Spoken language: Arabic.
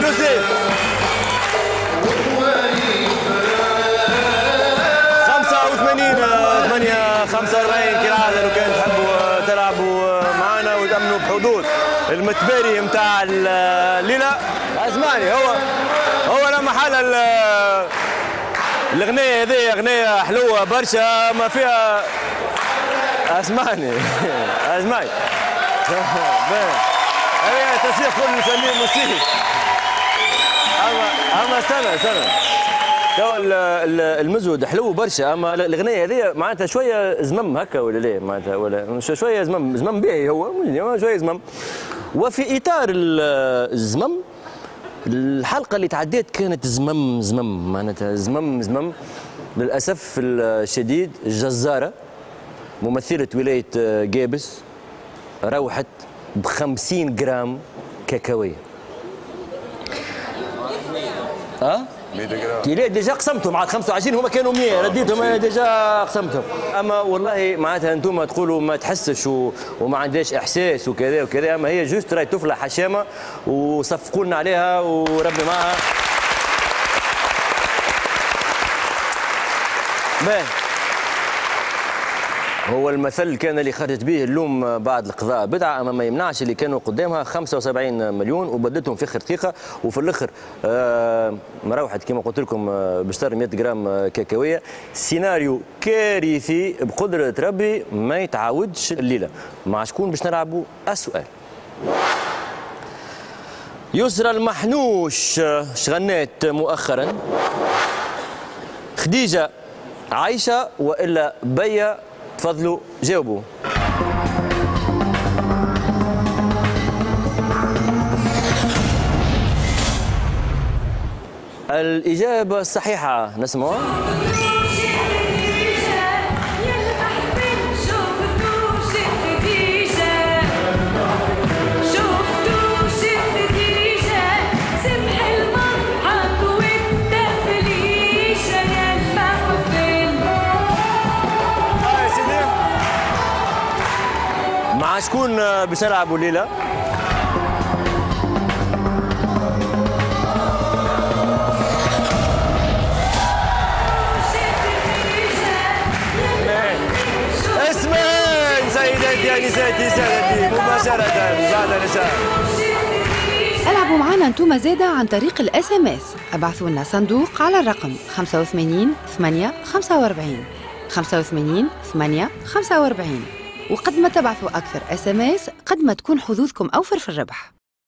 نسيت 45 كالعاده. لو كان تحبوا تلعبوا معنا وتامنوا بحضور المتباري نتاع الليله. اسمعني، هو لا محاله الاغنيه هذه اغنيه حلوه برشا ما فيها. اسمعني هي تسيق كل سليم مسيح. اما استنى تو المزود حلو برشا، اما الاغنيه هذه معناتها شويه زمم هكا ولا لا؟ معناتها ولا شويه زمم باهي، هو شويه زمم. وفي اطار الزمم الحلقه اللي تعديت كانت زمم معناتها زمم للاسف الشديد. الجزاره ممثله ولايه جابس روحت ب50 جرام كاكاويه. لا ديجا قسمتهم عاد 25 هما كانوا 100 رديتهم انا ديجا قسمتهم. اما والله معناتها انتم تقولوا ما تحسش وما عندهاش احساس وكذا اما هي جوست راهي طفله حشامه وصفقوا لنا عليها وربي معها. باهي هو المثل كان اللي خرجت به اللوم بعد القضاء بدعه، اما ما يمنعش اللي كانوا قدامها 75 مليون وبدلتهم في اخر دقيقه، وفي الاخر مروحت كما قلت لكم بشتري 100 جرام كاكاويه. سيناريو كارثي بقدره ربي ما يتعاودش الليله. مع شكون باش نلعبوا؟ السؤال. يسرى المحنوش شغنات مؤخرا، خديجه عايشه والا بيا؟ تفضلوا جاوبوا. الإجابة الصحيحة نسمعها. مع شكون باش نلعبوا الليلة؟ اسمين سيداتي انساتي سادتي مباشرة بعد الرسالة. العبوا معنا انتم زاده عن طريق الاس ام اس، ابعثوا لنا صندوق على الرقم 85 8 45 85 8 45. وقد ما تبعثوا أكثر SMS قد ما تكون حظوظكم أوفر في الربح.